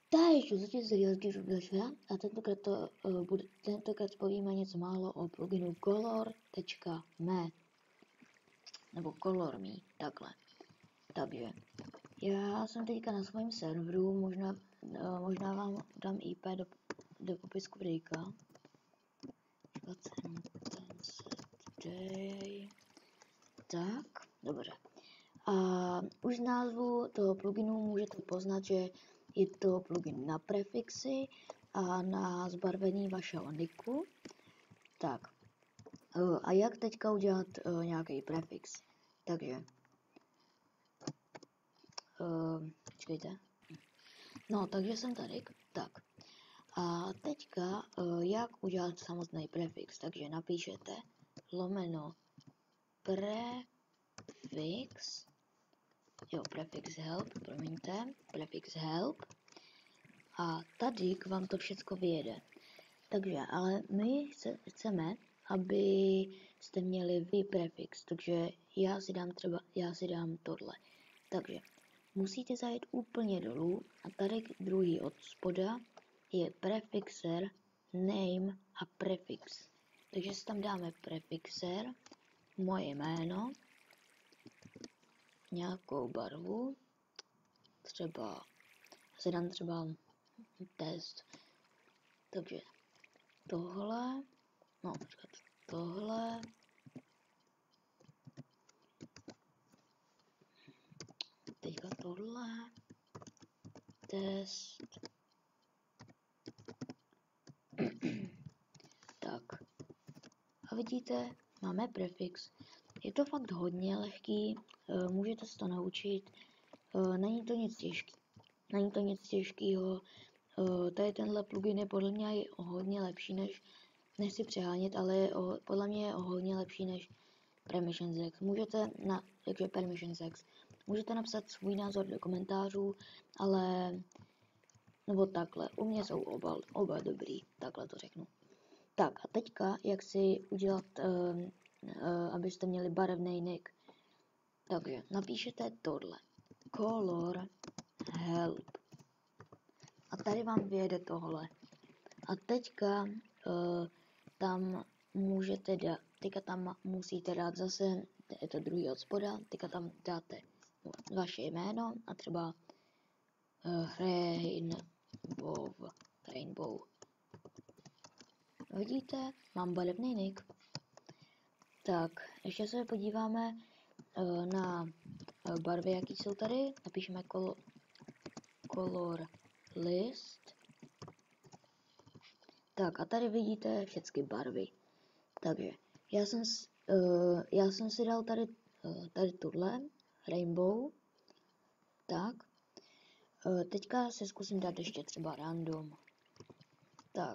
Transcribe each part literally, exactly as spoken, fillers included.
Takže zatím se dělky Rubešva a tentokrát, to, uh, bude, tentokrát povíme něco málo o pluginu color tečka me nebo color.me, takhle. Takže já jsem teďka na svém serveru, možná, uh, možná vám dám í pé do, do popisku videjka. Tak, dobře. A už z názvu toho pluginu můžete poznat, že je to plugin na prefixy a na zbarvení vašeho niku. Tak, a jak teďka udělat uh, nějaký prefix? Takže, uh, čekejte. No, takže jsem tady, tak. A teďka, uh, jak udělat samotný prefix? Takže napíšete lomeno prefix, jo, prefix help, promiňte, prefix help. A tady k vám to všecko vyjede. Takže, ale my chceme, aby jste měli vy prefix, takže já si dám třeba, já si dám tohle. Takže musíte zajít úplně dolů a tady druhý od spoda je prefixer, name a prefix. Takže si tam dáme prefixer, moje jméno, nějakou barvu, třeba, si dám třeba test, takže tohle, no počkat, tohle, teďka tohle, test, tak, a vidíte, máme prefix, je to fakt hodně lehký, můžete se to naučit, není to nic těžký, není to nic těžkého, tady tenhle plugin je podle mě hodně lepší než, nechci přehánět, ale je o, podle mě je o hodně lepší než PermissionSex. Můžete na, takže PermissionSex. Můžete napsat svůj názor do komentářů, ale nebo takhle, u mě jsou oba, oba dobrý, takhle to řeknu. Tak a teďka, jak si udělat, uh, uh, abyste měli barevný nick. Takže napíšete tohle, color help. A tady vám vyjede tohle. A teďka uh, tam můžete dát, teďka tam musíte dát zase, je to druhý od spoda, teďka tam dáte vaše jméno a třeba uh, Rainbow, Rainbow. Vidíte, mám barevný nick. Tak, ještě se podíváme uh, na uh, barvy, jaký jsou tady. Napíšeme kol color list. Tak a tady vidíte všechny barvy. Takže já jsem, uh, já jsem si dal tady, uh, tady tuhle, Rainbow. Tak. Uh, teďka se zkusím dát ještě třeba random. Tak.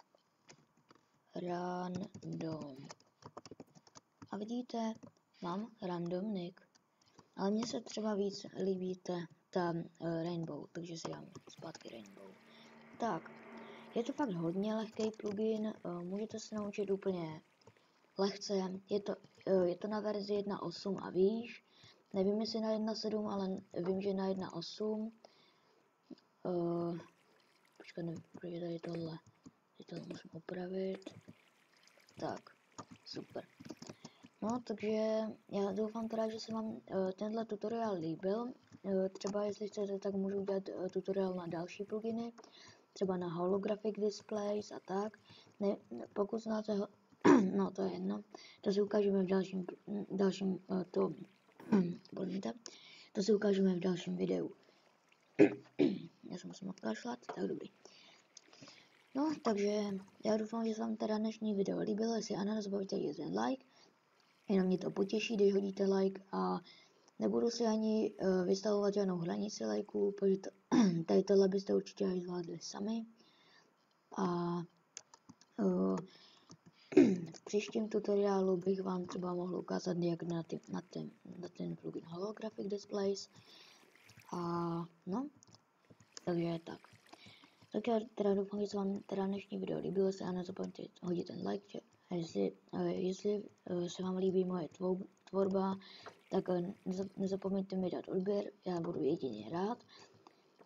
Random. A vidíte, mám random nick. Ale mně se třeba víc líbí ta, ta uh, Rainbow, takže si dám zpátky Rainbow. Tak. Je to fakt hodně lehký plugin, uh, můžete se naučit úplně lehce, je to, uh, je to na verzi jedna tečka osm a výš, nevím jestli na jedna tečka sedm, ale vím, že na jedna tečka osm. Uh, počkat, nevím, protože tady tohle, teď to musím opravit. Tak, super. No, takže já doufám teda, že se vám uh, tenhle tutoriál líbil. Uh, třeba jestli chcete, tak můžu udělat uh, tutoriál na další pluginy. Třeba na holographic displays a tak. Ne, pokud znáte, no to je jedno, to si ukážeme v dalším, dalším to, to si ukážeme v dalším videu. Já se musím odkašlat, tak dobrý. No, takže já doufám, že se vám teda dnešní video líbilo, jestli ano, nezapomeňte jít ten like, jenom mě to potěší, když hodíte like a nebudu si ani uh, vystavovat žádnou hranici lajků, protože to, tady tohle byste určitě až zvládli sami. A uh, v příštím tutoriálu bych vám třeba mohl ukázat, jak na, ty, na, ten, na ten plugin Holographic Displays. A no, takže tak. Tak já teda doufám, že se vám teda dnešní video líbilo, jestli a nezapomeňte hodit ten like. A jestli, uh, jestli uh, se vám líbí moje tvorba, tak uh, nezapomeňte mi dát odběr, já budu jedině rád.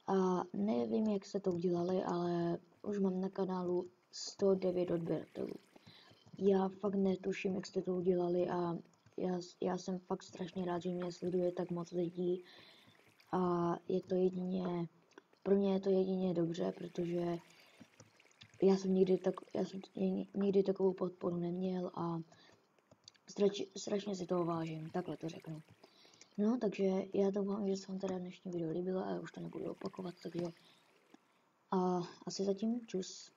A nevím, jak jste to udělali, ale už mám na kanálu sto devět odběratelů. Já fakt netuším, jak jste to udělali a já, já jsem fakt strašně rád, že mě sleduje tak moc lidí a je to jedině, pro mě je to jedině dobře, protože já jsem nikdy, tak, já jsem nikdy takovou podporu neměl a strač, strašně si toho vážím, takhle to řeknu. No, takže já doufám, že se vám teda dnešní video líbilo a já už to nebudu opakovat, takže a asi zatím čus.